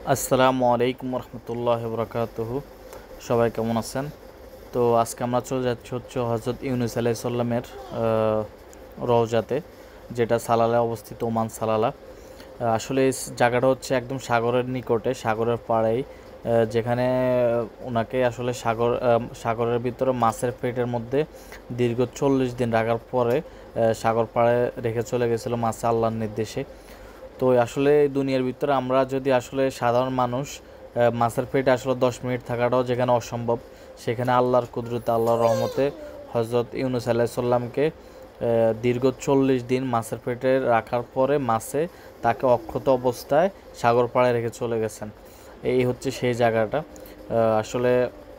আসসালামু আলাইকুম রহমতুল্লাহ বরকাতুহু। সবাই কেমন আছেন? তো আজকে আমরা চলে যাচ্ছি হচ্ছে হজরত ইউনুস আলাইহিস সালামের রওজাতে, যেটা সালালায় অবস্থিত, ওমান সালালা। আসলে এই জায়গাটা হচ্ছে একদম সাগরের নিকটে, সাগরের পাড়েই, যেখানে ওনাকে আসলে সাগরের ভিতরে মাছের পেটের মধ্যে দীর্ঘ 40 দিন রাখার পরে সাগর পাড়ে রেখে চলে গেছিলো মাছে আল্লাহর নির্দেশে। তো আসলে দুনিয়ার ভিতরে আমরা যদি আসলে সাধারণ মানুষ মাছের পেটে আসলে 10 মিনিট থাকাটাও যেখানে অসম্ভব, সেখানে আল্লাহর কুদরতে, আল্লাহর রহমতে হজরত ইউনুস আলাইহিস সালামকে দীর্ঘ 40 দিন মাছের পেটে রাখার পরে মাছে তাকে অক্ষত অবস্থায় সাগর পাড়ে রেখে চলে গেছেন। এই হচ্ছে সেই জায়গাটা। আসলে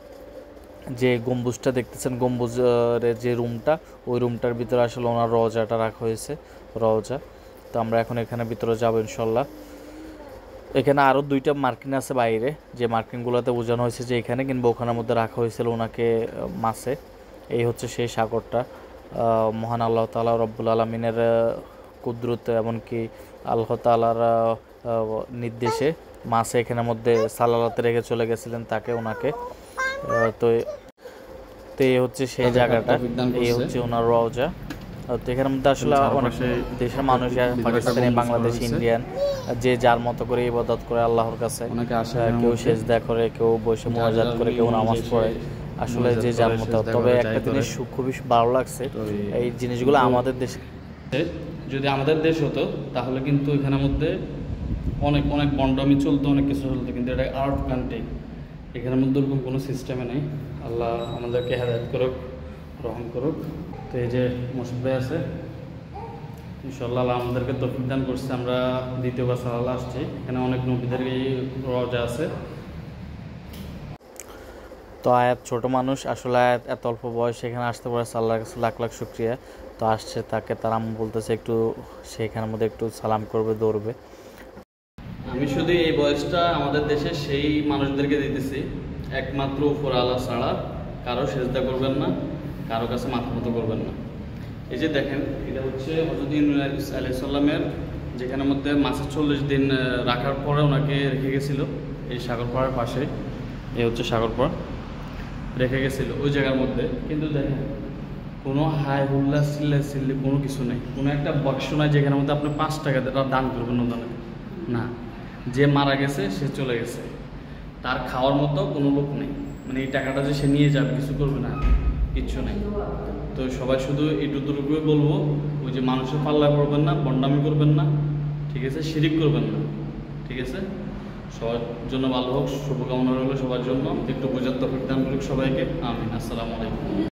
যে গম্বুজটা দেখতেছেন, গম্বুজের যে রুমটা, ওই রুমটার ভিতরে আসলে ওনার রওজাটা রাখা হয়েছে, রওজা। তো আমরা এখন এখানে ভিতরে যাবো ইনশাল্লাহ। এখানে আরও 2টা মার্কিন আছে বাইরে, যে মার্কিনগুলোতে বোঝানো হয়েছে যে এখানে কিংবা ওখানের মধ্যে রাখা হয়েছিল ওনাকে মাছে। এই হচ্ছে সেই সাগরটা। মহান আল্লাহ তাআলা রব্বুল আলমিনের কুদরত, এমনকি আল্লাহ তাআলার নির্দেশে মাছে এখানের মধ্যে সালালাতে রেখে চলে গেছিলেন তাকে, ওনাকে। তো তো এই হচ্ছে সেই জায়গাটা, এই হচ্ছে ওনার রওজা। তো এখানের মধ্যে আসলে অনেক দেশের মানুষ, পাকিস্তানি, বাংলাদেশ, ইন্ডিয়ান, যে যার মতো করে ইবাদত করে আল্লাহর কাছে। কেউ সেজদা করে, কেউ বসে মুনাজাত করে, কেউ নামাজ পড়ে, আসলে যে যার মতো। তবে একটা জিনিস খুবই ভালো লাগছে, এই জিনিসগুলো আমাদের দেশে যদি আমাদের দেশ হতো তাহলে কিন্তু এখানের মধ্যে অনেক অনেক বন্ডামি চলতো, অনেক কিছু চলতো, কিন্তু এটা আউট কান্ট্রি, এখানের মধ্যে ওরকম কোনো সিস্টেমে নেই। আল্লাহ আমাদেরকে হেদায়েত করুক, রহম করুক। তো এই যে মসজিদ ভাই আছে, ইনশাআল্লাহ আল্লাহ আমাদেরকে তৌফিক দান করছে, আমরা দ্বিতীয়বার সালালা আসছি। এখানে অনেক নবীদের এই রওজা আছে। তো আয়াত ছোট মানুষ, আসলে আয়াত এত অল্প বয়স এখানে আসতে পারে, আল্লাহর কাছে লাখ লাখ শুকরিয়া। তো আসছে, তাকে তার আম্মু বলতেছে একটু সেখানের মধ্যে একটু সালাম করবে, দৌড়বে। আমি শুধু এই বয়সটা আমাদের দেশে সেই মানুষদেরকে দিতেছি, একমাত্র উপর আল্লাহ ছাড়া কারো সেজদা করবেন না, কারো কাছে মাথা মতো করবেন না। এই যে দেখেন, এটা হচ্ছে হযরত ইউনুস আলাইহিস সালামের, যেখানের মধ্যে মাছে 40 দিন রাখার পরে ওনাকে রেখে গেছিল, এই সাগর পাড়ের পাশে। এই হচ্ছে সাগর পাড়, রেখে গেছিল ওই জায়গার মধ্যে। কিন্তু দেখেন, কোনো হাই হুল্লা চিল্লি কোনো কিছু নেই, কোনো একটা বাক্স নাই যেখানের মধ্যে আপনি 5 টাকা দান করবেন না। যে মারা গেছে সে চলে গেছে, তার খাওয়ার মতো কোনো লোক নেই, মানে এই টাকাটা যে সে নিয়ে যাবে, কিছু করবে না, কিচ্ছু নেই। তো সবাই শুধু এইটুকুই বলবো, ওই যে মানুষের পাল্লায় পড়বেন না, বন্ডামি করবেন না, ঠিক আছে, শিরিক করবেন না, ঠিক আছে। সবার জন্য ভালো হোক, শুভকামনা রইল সবার জন্য। একটু বোঝার তৌফিক দান করুক সবাইকে, আমিন। আসসালামু আলাইকুম।